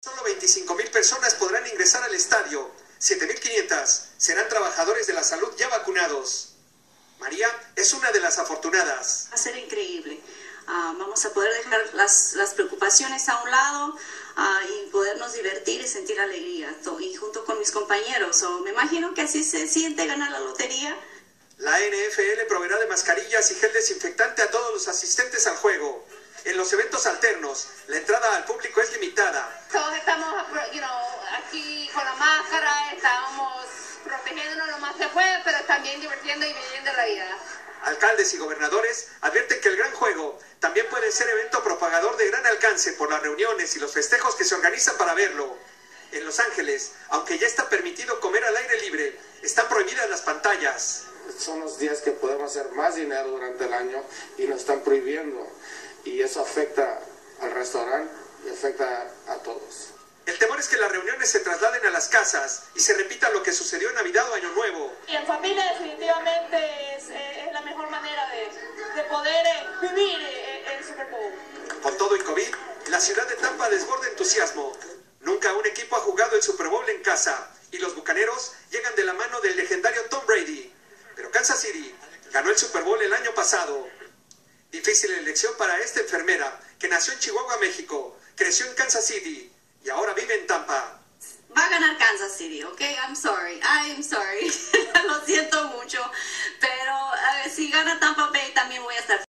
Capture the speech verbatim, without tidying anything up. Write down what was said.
Solo veinticinco mil personas podrán ingresar al estadio. siete mil quinientas serán trabajadores de la salud ya vacunados. María es una de las afortunadas. Va a ser increíble. Uh, vamos a poder dejar las, las preocupaciones a un lado uh, y podernos divertir y sentir alegría. Y junto con mis compañeros. So, me imagino que así se siente ganar la lotería. La N F L proveerá de mascarillas y gel desinfectante a todos los asistentes al juego. En los eventos alternos, la entrada al público es limitada. Todos estamos you know, aquí con la máscara, estamos protegiéndonos lo más que puede, pero también divirtiendo y viviendo la vida. Alcaldes y gobernadores advierten que el gran juego también puede ser evento propagador de gran alcance por las reuniones y los festejos que se organizan para verlo. En Los Ángeles, aunque ya está permitido comer al aire libre, están prohibidas las pantallas. Son los días que podemos hacer más dinero durante el año y nos están prohibiendo. Y eso afecta al restaurante y afecta a todos. El temor es que las reuniones se trasladen a las casas y se repita lo que sucedió en Navidad o Año Nuevo. Y en familia definitivamente es, eh, es la mejor manera de, de poder eh, vivir eh, el Super Bowl. Con todo y COVID, la ciudad de Tampa desborda entusiasmo. Nunca un equipo ha jugado el Super Bowl en casa y los Bucaneros llegan de la mano del legendario Tom Brady. Pero Kansas City ganó el Super Bowl el año pasado. Difícil elección para esta enfermera que nació en Chihuahua, México, creció en Kansas City y ahora vive en Tampa. Va a ganar Kansas City, ¿ok? I'm sorry, I'm sorry. Lo siento mucho, pero uh, si gana Tampa Bay también voy a estar